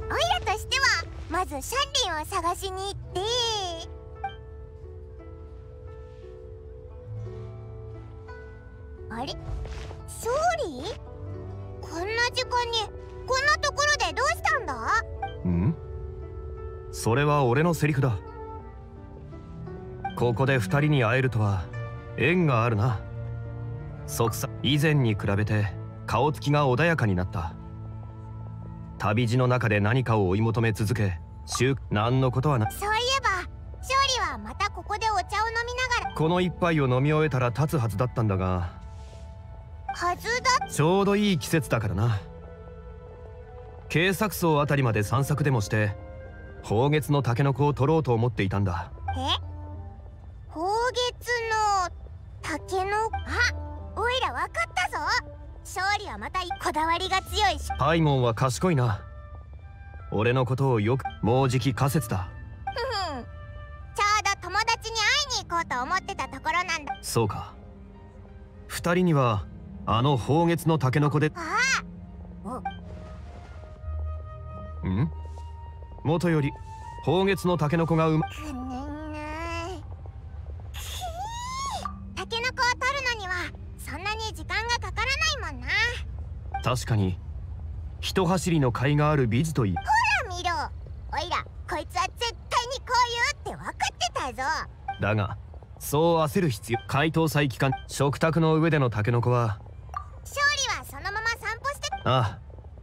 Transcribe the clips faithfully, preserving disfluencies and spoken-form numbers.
イラとしてはまずシャンリンを探しに行って。あれ、ソーリー、こんな時間にこんなところでどうしたんだ？ ん？それは俺のセリフだ。ここで二人に会えるとは縁があるな。即さ以前に比べて顔つきが穏やかになった。旅路の中で何かを追い求め続け、週何のことはな。 そういえば勝利はまたここでお茶を飲みながら。 この一杯を飲み終えたら立つはずだったんだが。 はずだ。 ちょうどいい季節だからな。渓索層あたりまで散策でもして宝月のタケノコを取ろうと思っていたんだ。 え、宝月のタケノコ？あ、おいらわかったぞ。勝利はまたこだわりが強いし。 パイモンは賢いな。俺のことをよく。もうじき仮説だ。 ふふん、ちょうど友達に会いに行こうと思ってたところなんだ。 そうか。二人にはあの宝月のタケノコで。 ああ、 おん？元より宝月のタケノコがうま。 くねんな。タケノコを取るのにはそんなに時間がかからないもんな。 確かに一走りの甲斐がある美女といい。 ほら見ろ、おいらこいつは絶対にこう言うって分かってたぞ。 だがそう焦る必要。解凍祭期間、食卓の上でのタケノコは。 勝利はそのまま散歩して。 ああ。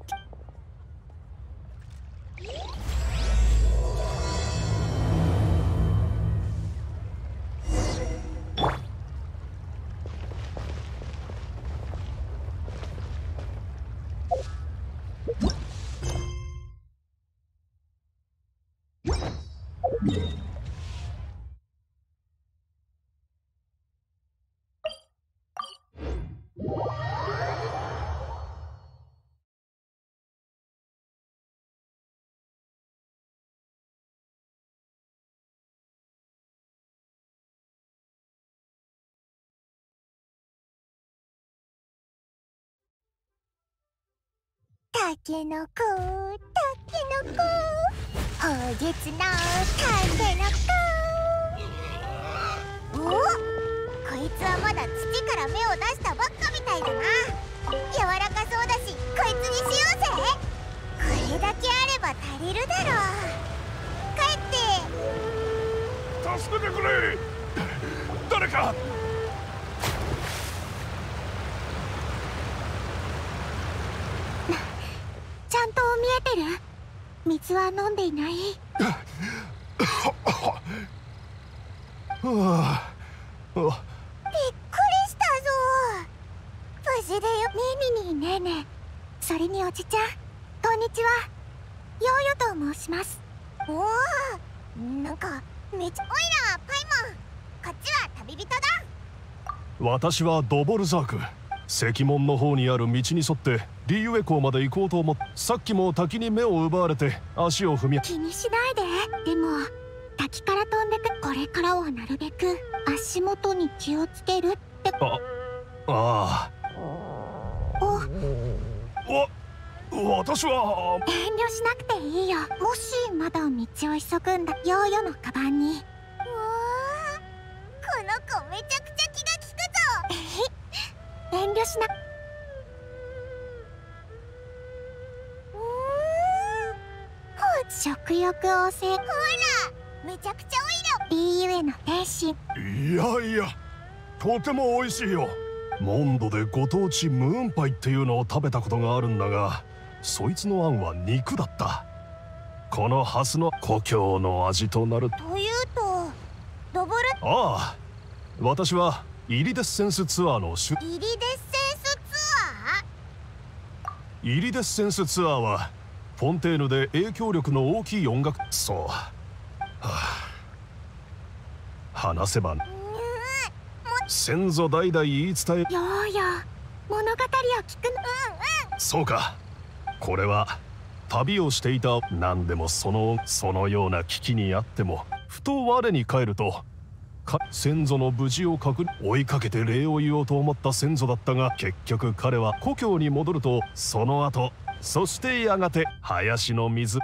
タケノコ、タケノコ、宝月のタケノコ。お、こいつはまだ土から芽を出したばっかみたいだな。柔らかそうだしこいつにしようぜ。これだけあれば足りるだろう。帰って助けてくれ、誰か。 ちゃんと見えてる？水は飲んでいない？びっくりしたぞ。無事でよ。ねえミニーねえねえ、それにおじちゃん、こんにちは。ヨーヨと申します。おお、なんかめっちゃ。おいらパイモン、こっちは旅人だ。 私はドボルザーク。石門の方にある道に沿ってリーウェ港まで行こうと思って、さっきも滝に目を奪われて足を踏み。 気にしないで。でも滝から飛んでく。これからはなるべく足元に気をつけるって。 あ、ああ。 お、 わ、私は遠慮しなくていいよ。もしまだ道を急ぐんだ、ヨーヨのカバンに。うわー、この子めちゃくちゃ気が利くぞ。遠慮しな。うーん、食欲旺盛。ほらめちゃくちゃおいら ビーユー への天使。 いやいや、とても美味しいよ。モンドでご当地ムーンパイっていうのを食べたことがあるんだが、そいつのあんは肉だった。このハスの故郷の味となる。 というとドボル。 ああ、私はイリデッセンスツアーの主。 イリデッセンスツアー？ イリデッセンスツアーはフォンテーヌで影響力の大きい音楽。そう、はあ、話せば先祖代々言い伝え。 ヨーヨ物語を聞くの。うんうん。 そうか、これは旅をしていた。何でもそのそのような危機にあってもふと我に返ると、か先祖の無事を確認。追いかけて礼を言おうと思った先祖だったが、結局彼は故郷に戻ると、その後そしてやがて林の水。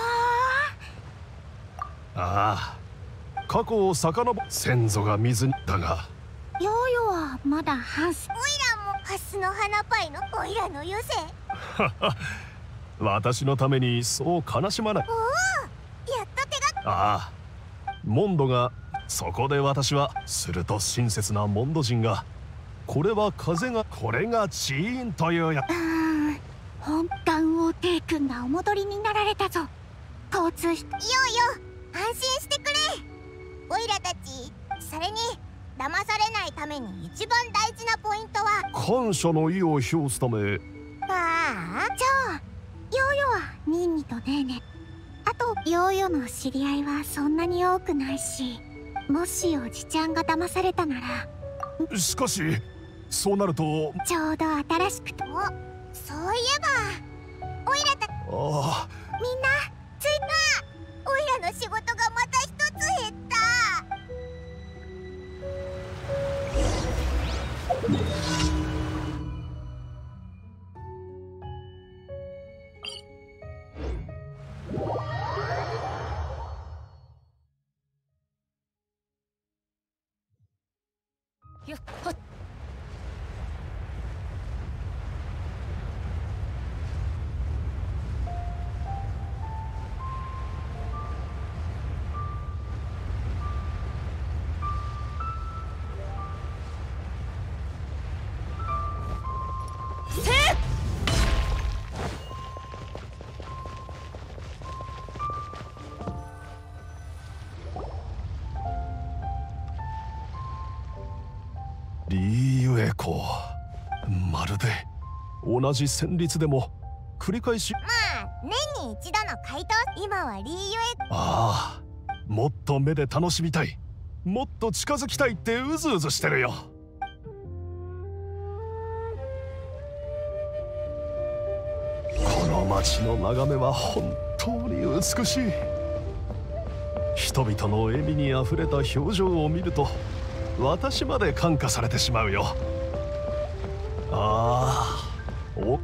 ああ、過去を遡る先祖が水にだが、 ヨーヨはまだハス。オイラもハスの花パイのオイラの余生。 私のためにそう悲しまない。 おお、やっと手が。 ああ、モンドが。そこで私はすると親切なモンド人が、これは風が、これがチーンというや。 うん本館王帝君がお戻りになられたぞ。交通費。ようよ、安心してくれ。オイラたち、それに騙されないために一番大事なポイントは感謝の意を表すため。 ああ、じゃあヨーヨはニンニとネーネ、あとヨーヨの知り合いはそんなに多くないし、もしおじちゃんが騙されたなら。 しかしそうなるとちょうど新しくと。そういえばオイラた。 ああ、 みんな着いた。オイラの仕事がまた一つ減った。 よっほっ。 リーユエコ、まるで同じ旋律でも繰り返し。 まあ年に一度の回答。今はリーユエ。 ああ、もっと目で楽しみたい、もっと近づきたいってうずうずしてるよ。この街の眺めは本当に美しい。人々の笑みにあふれた表情を見ると私まで感化されてしまうよ。ああ、お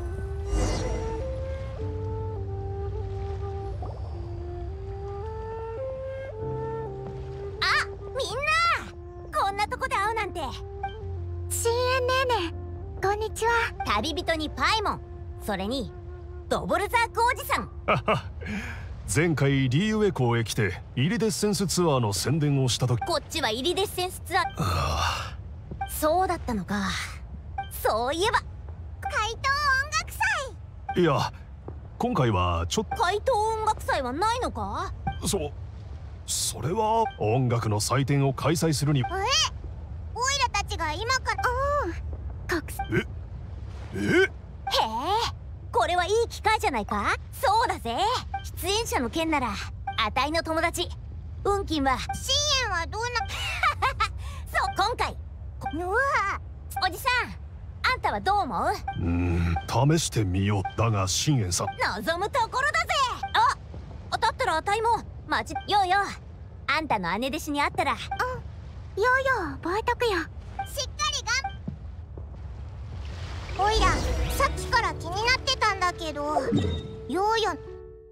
あ、みんなこんなとこで会うなんて。 深淵ネーネ、こんにちは。 旅人にパイモン、それにドボルザークおじさん。 前回リーユエ港へ来てイリデッセンスツアーの宣伝をした時。 こっちはイリデッセンスツアー。 あそうだったのか。そういえば怪盗音楽祭。 あ、いや今回はちょっ怪盗音楽祭はないのか。 とそそれは音楽の祭典を開催するに。 え、オイラたちが今から。うん、隠す。 ええへえ、これはいい機会じゃないか。そうだぜ、出演者の件ならあたいの友達運金は。 深淵はどうな。 そう、今回うわ、 おじさん、あんたはどう思う？ うーん、試してみよう。だが深淵さん、 望むところだぜ。あ、だったらあたいもマジようよ。あんたの姉弟子に会ったら。 ヨーヨ覚えとくよ。しっかりがん。オイラさっきから気になってたんだけど、ヨーヨ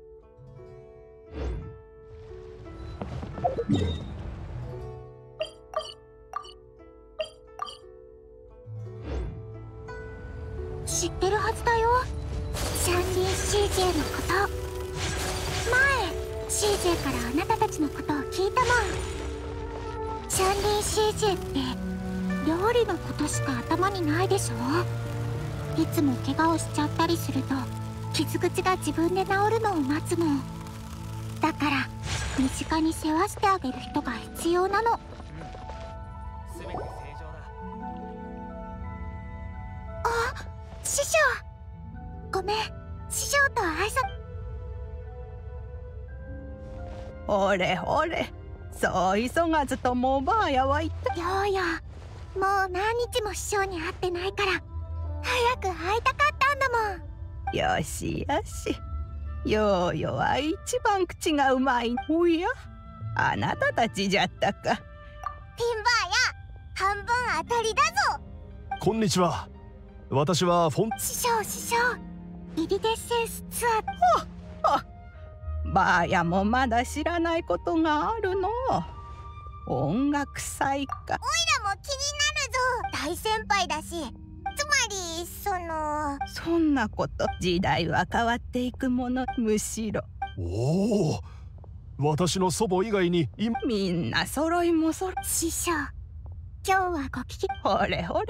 知ってるはずだよ。シャンリン シージェー のこと。前 シージェー からあなたたちのことを聞いたもん。シャンリン シージェー って料理のことしか頭にないでしょ。いつも怪我をしちゃったりすると傷口が自分で治るのを待つの。だから身近に世話してあげる人が必要なの。 全て正常だ。 あ、師匠、ごめん、師匠と挨拶。 ほれほれ、そう急がずともおばあやは言った。 ようよ、もう何日も師匠に会ってないから早く会いたかったんだもん。 よしよし、ようよは一番口がうまい。おや、あなたたちじゃったか。 ピンバーや半分当たりだぞ。 こんにちは。私はフォン。 師匠師匠、 イリデッセンスツアー。 ばあやもまだ知らないことがあるの。音楽祭か。 おいらも気になるぞ。大先輩だし、つまりそのそんなこと、時代は変わっていくもの。むしろおお、私の祖母以外に今みんな揃いも揃い。 師匠、今日はご聞き。 ほれほれ、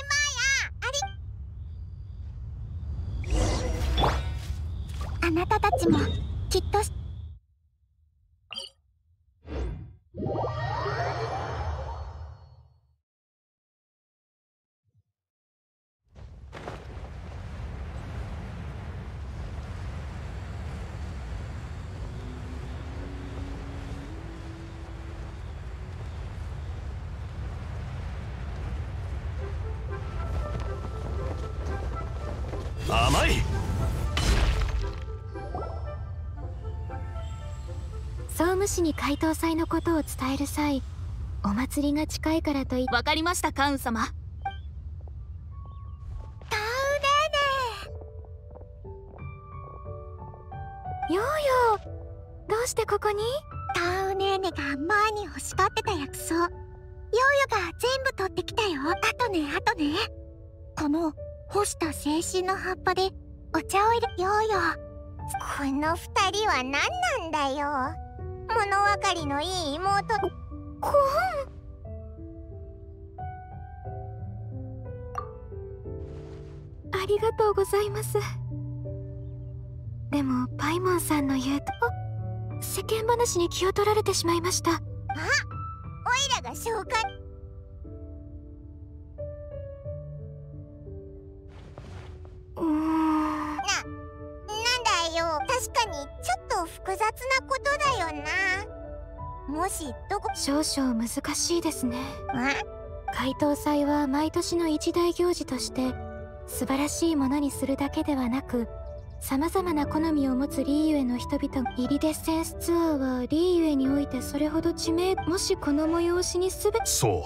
あなたたちもきっと甘い。 総務士に怪盗祭のことを伝える際、お祭りが近いからといわかりました、カウン様。 タウヨーヨー、どうしてここに？ ネーネタウネーネが前に欲しがってた薬草、ヨーヨが全部取ってきたよ。あとねあとね、この干した精神の葉っぱでお茶を入れ。ヨーヨー、この二人は何なんだよ。物分かりのいい妹。 コーン、ありがとうございます。でもパイモンさんの言うと、世間話に気を取られてしまいました。 あ、オイラが紹介。 うーん、 な、なんだよ。確かにちょっと複雑なことだよな。もしどこ少々難しいですね。 あ怪盗祭は毎年の一大行事として素晴らしいものにするだけではなく、さまざまな好みを持つリーユエの人々。イリデッセンスツアーはリーユエにおいてそれほど知名。もしこの催しにすべそう、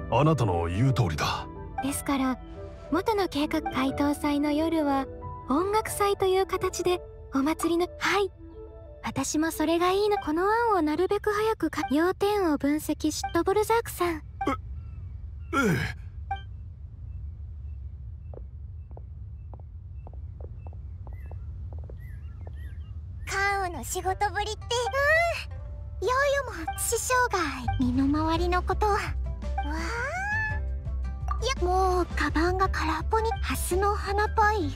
あなたの言う通りだ。 ですから、元の計画怪盗祭の夜は音楽祭という形でお祭りの。はい、私もそれがいいの。この案をなるべく早くか要点を分析し。ドボルザークさん、 ええ、 カウの仕事ぶりって、うん、ヨーヨも師匠が身の回りのことは。わあ、いや、もうカバンが空っぽに。ハスの花パイ、甘いものなら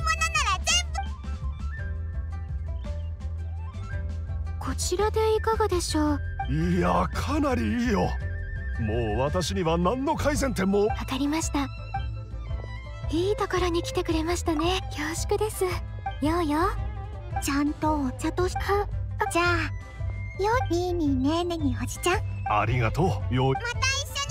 全部。 こちらでいかがでしょう？ いや、かなりいいよ。もう私には何の改善点も。 わかりました。いいところに来てくれましたね。恐縮です。ヨーヨー、 ちゃんとお茶としは。じゃあよ、ニーニーネーネにおじちゃん、 ありがとうよ。 また一緒に行こ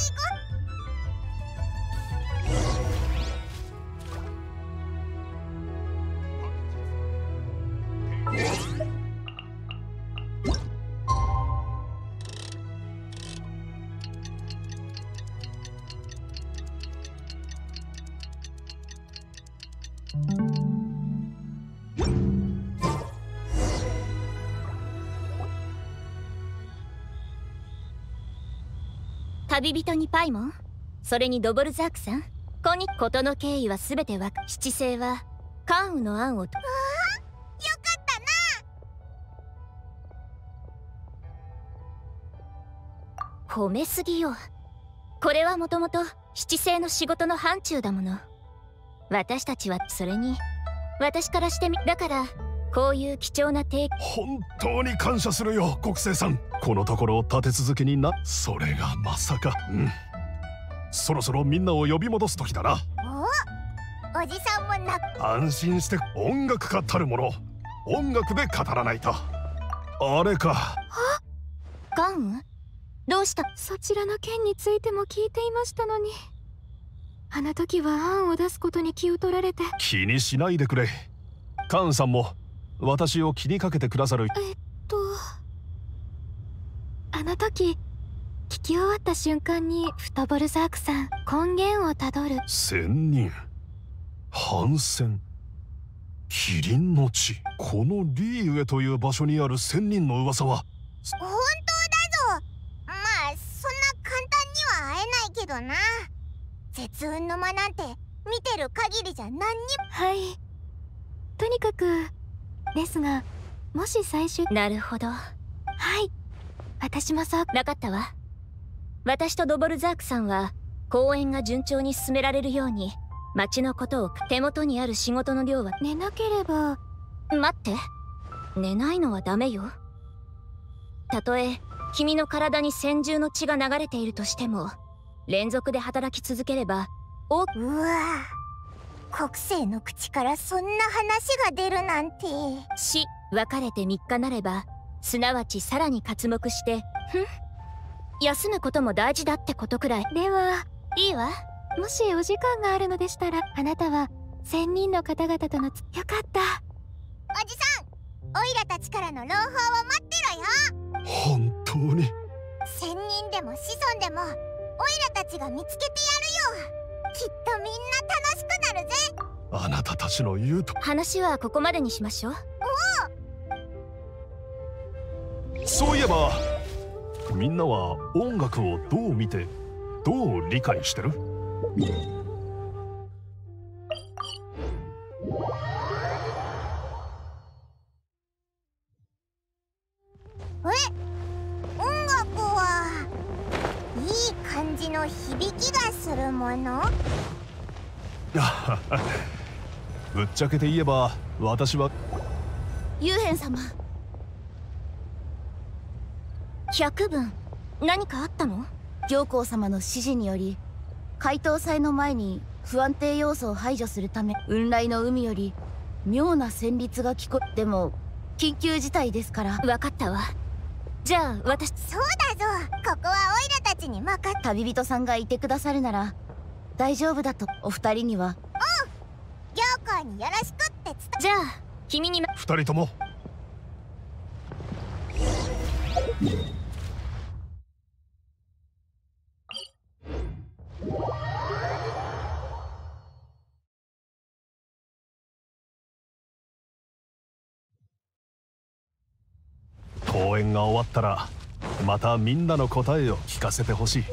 旅人にパイモン、それにドボルザークさん、こんに。事の経緯は全てわか。七星は関羽の案をと。 う。よかったな。 褒めすぎよ。これはもともと七星の仕事の範疇だもの。私たちはそれに、私からしてみ、だからこういう貴重な提供。 本当に感謝するよ、国生さん。このところ立て続けにな。それがまさか。うん、そろそろみんなを呼び戻す時だな。 お、おじさんもな。 安心して。音楽家たるもの、音楽で語らないと。あれか。 関羽、どうした？ そちらの件についても聞いていましたのに、あの時は案を出すことに気を取られて。 気にしないでくれ。カーンさんも私を気にかけてくださる。 えっとあの時聞き終わった瞬間に、フトボルザークさん、根源をたどる。 仙人、反戦。 キリンの地、このリーウェという場所にある仙人の噂は。 本当だぞ。まあそんな簡単には会えないけどな。絶雲の間なんて見てる限りじゃ何にも。 はい、とにかくですが、もし最終。 なるほど。 はい、私もそう。 なかったわ。私とドボルザークさんは公演が順調に進められるように町のことを。手元にある仕事の量は。 寝なければ。 待って、寝ないのはダメよ。たとえ君の体に千獣の血が流れているとしても、連続で働き続ければ。おうわぁ、国政の口からそんな話が出るなんて。 し、別れてみっかなれば、すなわちさらに刮目して、ふん、休むことも大事だってことくらい。 では、 いいわ。 もしお時間があるのでしたら、あなたは仙人の方々とのつ。よかった。 おじさん、オイラたちからの朗報を待ってろよ。 本当に。 仙人でも子孫でもオイラたちが見つけてやるよ。きっとみんな楽しくなるぜ。 あなたたちの言うと。 話はここまでにしましょう。 そういえば、みんなは音楽をどう見てどう理解してる？ え、音楽はいい感じの響きがするもの？ ぶっちゃけて言えば私は。 幽玄様、百分何かあったの？ 行幸様の指示により解凍祭の前に不安定要素を排除するため、雲来の海より妙な旋律が聞こえ。でも緊急事態ですから。 分かったわ。じゃあ私。 そうだぞ、ここはオイラたちに任せ。 旅人さんがいてくださるなら大丈夫だと。お二人には。 行幸によろしくって伝え。 じゃあ君に。 二人とも。公演が終わったらまたみんなの答えを聞かせてほしい。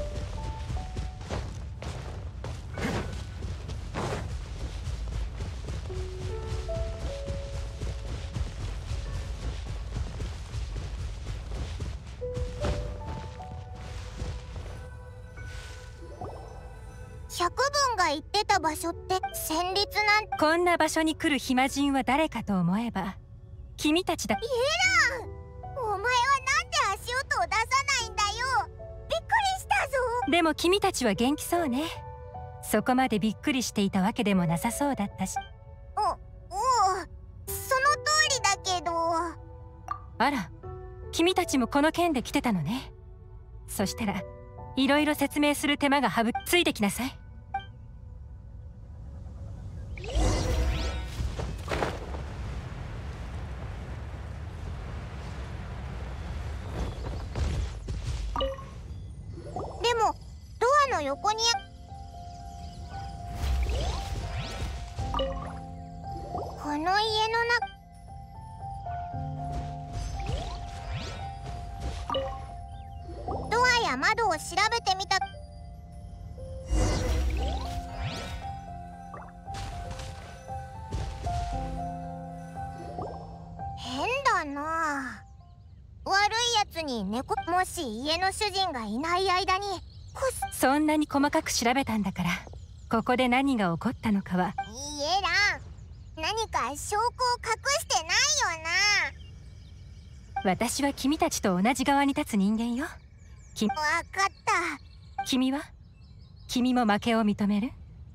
百分が言ってた場所って旋律なんて。 こんな場所に来る暇人は誰かと思えば君たちだ。 イエラン、お前はなんで足音を出さないんだよ。びっくりしたぞ。 でも君たちは元気そうね。そこまでびっくりしていたわけでもなさそうだったし。 お、おう、その通りだけど。 あら、君たちもこの件で来てたのね。そしたらいろいろ説明する手間が省く。ついてきなさい。 でもドアの横に。この家の中。ドアや窓を調べてみた。変だな。悪いやつに猫。もし家の主人がいない間にこす。 そんなに細かく調べたんだから、ここで何が起こったのかは。 いいえらん、何か証拠を隠してないよな。 私は君たちと同じ側に立つ人間よ。きわかった。 君は？君も負けを認める？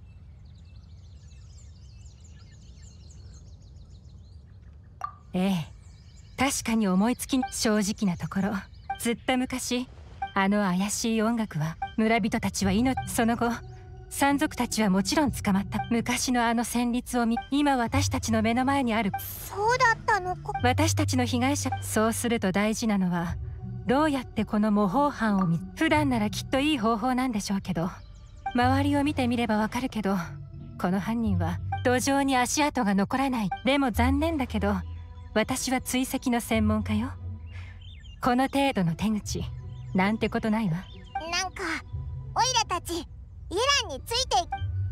ええ、確かに思いつき。正直なところ、ずっと昔あの怪しい音楽は村人たちは命。その後山賊たちはもちろん捕まった。昔のあの旋律を見、今私たちの目の前にある。 そうだったのか。 私たちの被害者。そうすると大事なのはどうやってこの模倣犯を見。普段ならきっといい方法なんでしょうけど、周りを見てみればわかるけど、 この犯人は土壌に足跡が残らない。でも残念だけど私は追跡の専門家よ。この程度の手口なんてことないわ。 なんかオイラたちイランについてい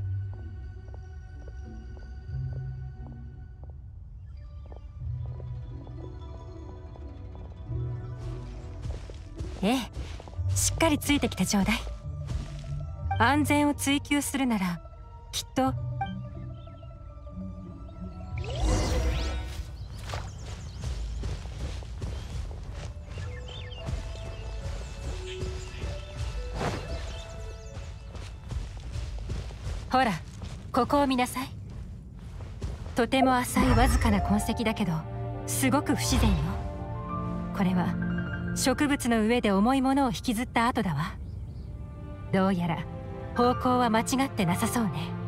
ええ、しっかりついてきてちょうだい。安全を追求するならきっとほら、ここを見なさい。とても浅いわずかな痕跡だけどすごく不自然よ。これは植物の上で重いものを引きずった跡だわ。どうやら方向は間違ってなさそうね。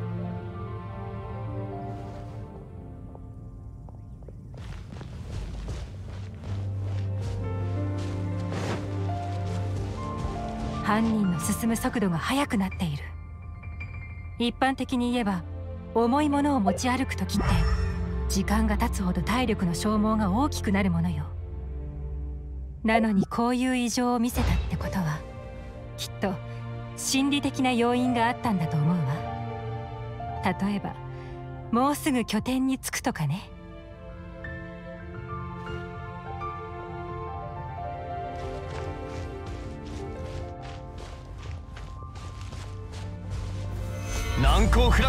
犯人の進む速度が速くなっている。一般的に言えば重いものを持ち歩く時って時間が経つほど体力の消耗が大きくなるものよ。なのにこういう異常を見せたってことはきっと心理的な要因があったんだと思うわ。例えばもうすぐ拠点に着くとかね。 難攻不落。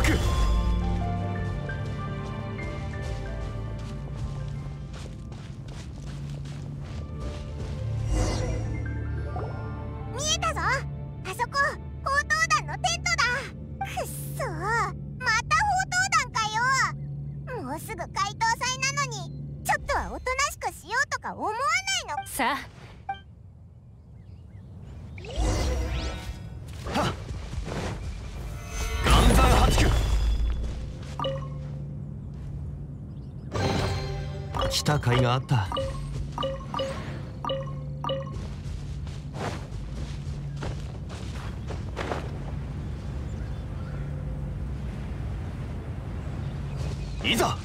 見えたぞ。あそこ砲塔団のテントだ。くっそー、また砲塔団かよ。もうすぐ解凍祭なのにちょっとはおとなしくしようとか思わないの？ さあ、 はっ、岩山八九。来た甲斐があった。いざ。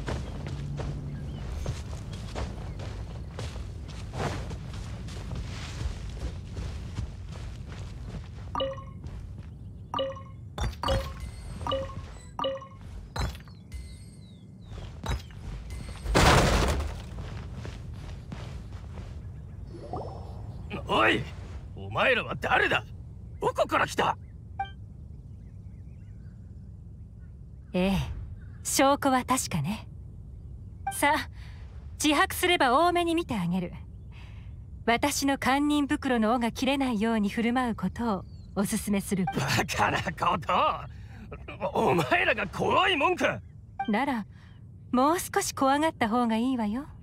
おい、お前らは誰だ？どこから来た？ ええ、証拠は確かね。さあ、自白すれば多めに見てあげる。私の堪忍袋の尾が切れないように振る舞うことをおすすめする。 バカなこと。お前らが怖いもんか。 ならもう少し怖がった方がいいわよ。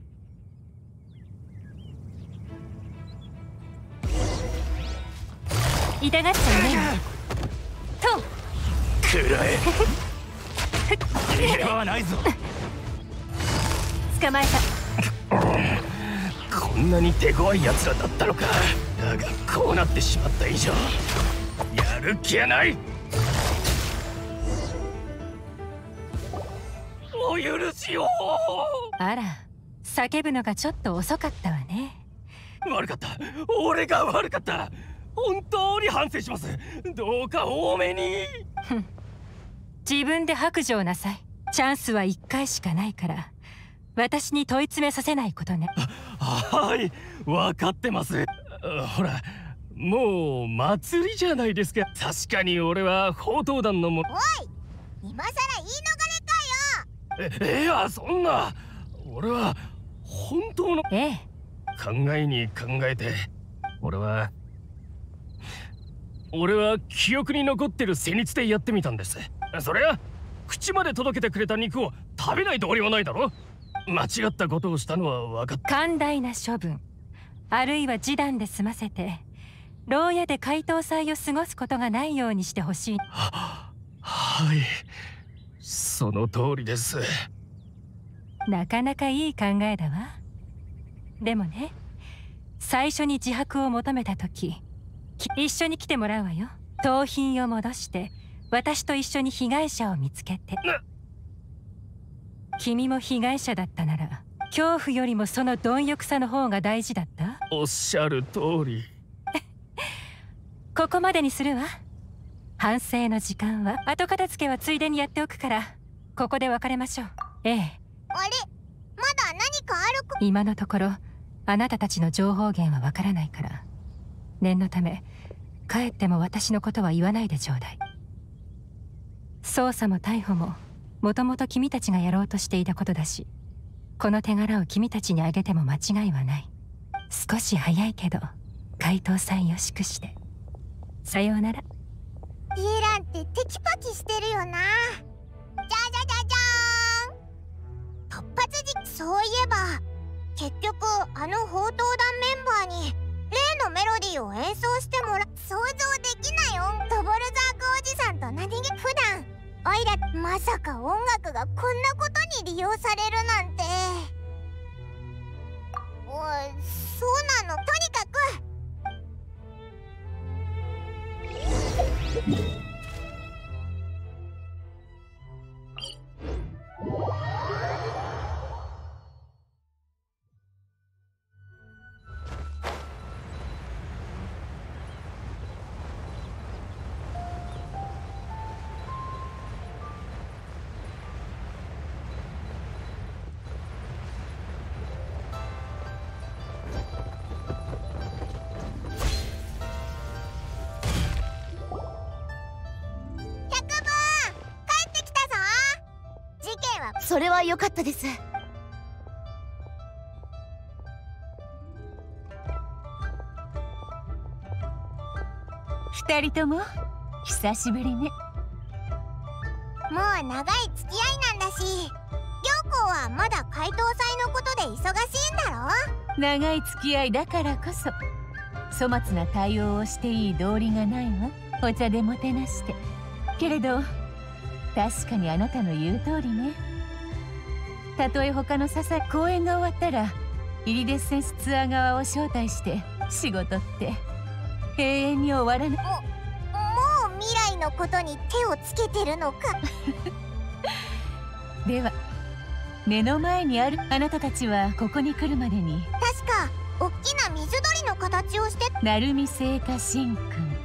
痛がっちゃうね。とくらえ。逃げ場はないぞ。 捕まえた。こんなに手強い奴らだったのか。だがこうなってしまった以上やる気はない。お許しを。 あら、叫ぶのがちょっと遅かったわね。 悪かった。俺が悪かった。本当に反省します。どうか多めに。 自分で白状なさい。チャンスはいっかいしかないから私に問い詰めさせないことね。 はい、分かってます。ほら、もう祭りじゃないですか。確かに俺は砲塔団のも。 おい、今さら言い逃れかよ。 え、いや、そんな。俺は本当の。 ええ、 考えに考えて俺は俺は記憶に残ってる戦慄でやってみたんです。そりゃ口まで届けてくれた肉を食べない道理はないだろ。間違ったことをしたのは分かった。 寛大な処分、あるいは示談で済ませて牢屋で解凍祭を過ごすことがないようにしてほしい。 は、はい、その通りです。 なかなかいい考えだわ。でもね、最初に自白を求めた時一緒に来てもらうわよ。盗品を戻して私と一緒に被害者を見つけて。君も被害者だったなら恐怖よりもその貪欲さの方が大事だった？ おっしゃる通り。 ここまでにするわ。反省の時間は後片付けはついでにやっておくから、ここで別れましょう。ええ。 あれ、まだ何かあるか？ 今のところあなたたちの情報源はわからないから、念のため帰っても私のことは言わないでちょうだい。捜査も逮捕ももともと君たちがやろうとしていたことだし、この手柄を君たちにあげても間違いはない。少し早いけど怪盗さんよしくして。さようなら。 イーランってテキパキしてるよな。じゃじゃじゃじゃーん。突発時、そういえば結局あの宝刀団メンバーに例のメロディーを演奏してもら、想像できない音。ドボルザークおじさんと何気普段おいら、まさか音楽がこんなことに利用されるなんて。おい、そうなの。とにかくそれは良かったです。 二人とも久しぶりね。 もう長い付き合いなんだし、涼子はまだ怪盗祭のことで忙しいんだろ？ 長い付き合いだからこそ粗末な対応をしていい道理がないわ。お茶でもてなして。けれど確かにあなたの言う通りね。たとえ他の些細公演が終わったらイリデッセンスツアー側を招待して仕事って永遠に終わらない。 も、もう未来のことに手をつけてるのか。 では目の前にあるあなたたちはここに来るまでに確か大きな水鳥の形をして鳴海聖火神君。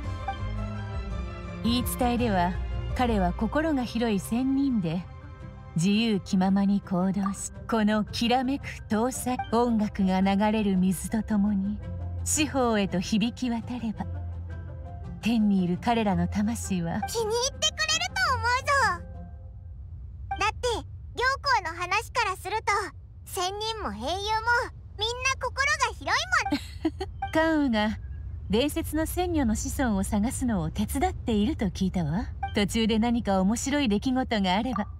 言い伝えでは彼は心が広い仙人で自由気ままに行動し、このきらめく遠さ音楽が流れる水とともに四方へと響き渡れば、天にいる彼らの魂は気に入ってくれると思うぞ。だって涼子の話からすると仙人も英雄もみんな心が広いもん。 関羽が伝説の仙女の子孫を探すのを手伝っていると聞いたわ。途中で何か面白い出来事があれば